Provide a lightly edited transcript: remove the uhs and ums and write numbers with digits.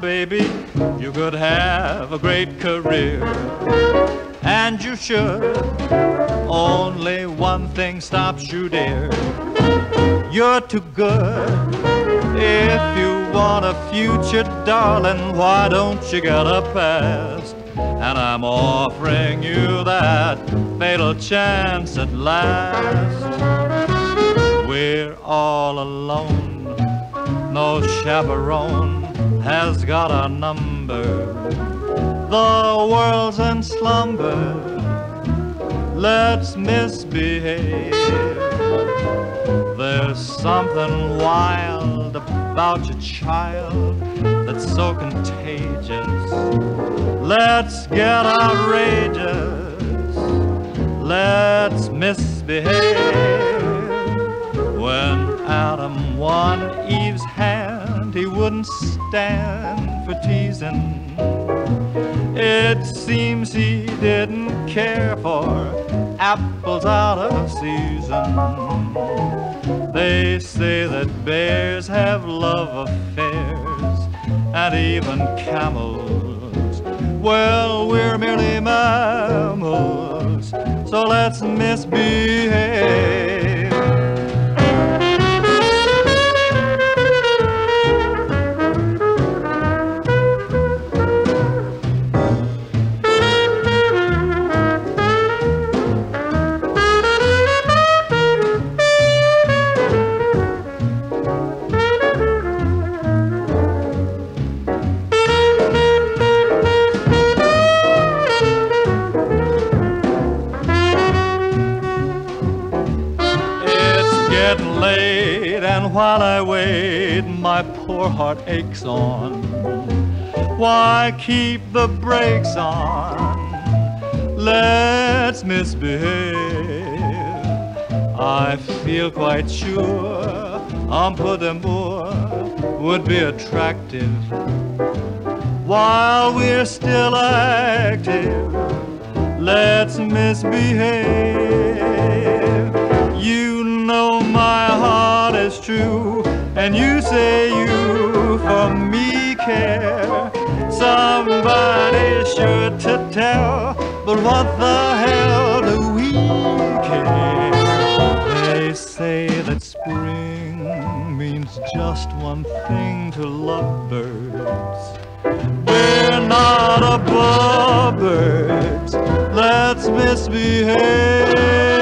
baby, you could have a great career, and you should. Only one thing stops you, dear. You're too good. If you want a future, darling, why don't you get a past? And I'm offering you that fatal chance at last. We're all alone, no chaperone has got our number. The world's in slumber, let's misbehave. There's something wild about your child that's so contagious. Let's get outrageous, let's misbehave. When Adam won Eve's hand, he wouldn't stand for teasing. It seems he didn't care for apples out of season. They say that bears have love affairs, and even camels. Well, we're merely mammals, so let's misbehave. While I wait, my poor heart aches on. Why keep the brakes on? Let's misbehave. I feel quite sure un peu d'amour would be attractive while we're still active. Let's misbehave. You know my heart is true, and you say you for me care. Somebody sure to tell, but what the hell do we care? They say that spring means just one thing to lovebirds. We're not above birds, let's misbehave.